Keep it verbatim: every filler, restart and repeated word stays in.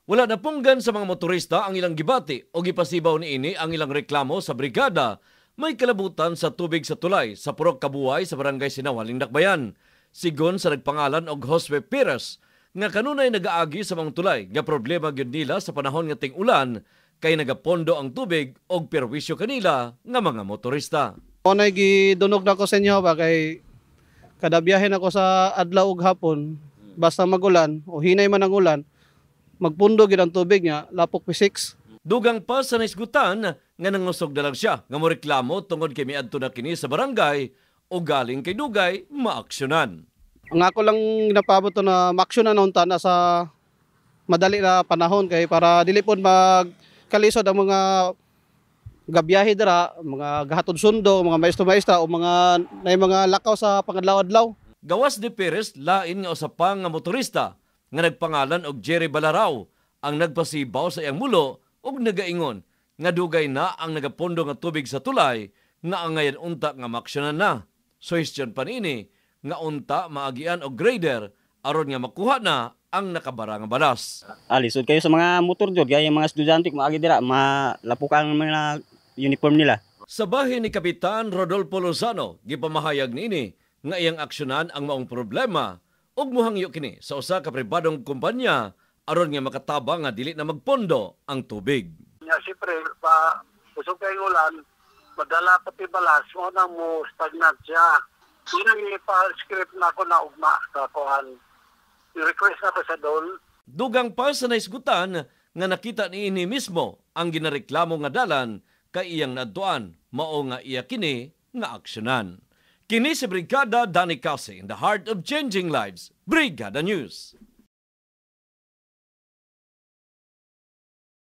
Wala na punggan sa mga motorista ang ilang gibati o gipasibaw niini ang ilang reklamo sa brigada may kalabutan sa tubig sa tulay sa Purok Kabuay sa Barangay Sinawaling Dakbayan. Sigon sa nagpangalan og Josue Perez nga kanunay nagaagi sa mga tulay nga problema gyud nila sa panahon nga ting-ulan kay nagapondo ang tubig og perwisyo kanila nga mga motorista. Unay gidunog na ko sa inyo ba kay kada biyahe nako sa adlaw ug hapon basta magulan o hinay man ang ulan magpundo gid ang tubig nga lapok pisix. Dugang pa sa naisgutan nga nangusog na lang siya nga moreklamo tungod kay miadto na kini sa barangay o galing kay dugay maaksyonan. Ang ako lang napabot to na maaksyonan unta na sa madali na panahon kay para dili pod magkalisod ang mga gabiyahe dira, mga gahatod sundo, mga maestro-maestra o mga nay mga lakaw sa pangadlaw-adlaw. Gawas ni Perez lain nga usapang nga motorista nga nagpangalan og Jerry Balaraw ang nagpasibaw sa iyang mulo ug nagaingon nga dugay na ang nagapondo nga tubig sa tulay nga angayan unta nga maaksyonan na. Suhestyon pa niini nga unta maagian og grader aron nga makuha na ang nakabara nga balas. Alisod kayo sa mga motor jud kay mga estudyante maagi dira malapukan ang mga uniform nila. Sa bahin ni Kapitan Rodolfo Lozano gipamahayag niini nga iyang aksyonan ang maong problema ug mohangyo kini sa usa ka pribadong kumpanya aron nga makatabang nga dili na magpondo ang tubig. Nya siyempre pa usog kay ulan madala pati balas mo na mo stagnant siya. Ini pa script na ko na ugma sa kuan. I-request na ko sa dol. Dugang pa sa naisgutan nga nakita niini mismo ang ginareklamo nga dalan kay iyang naduan mao nga iya kini nga aksyonan. Kini si Brigada Danny Casi in the heart of changing lives. Brigada News.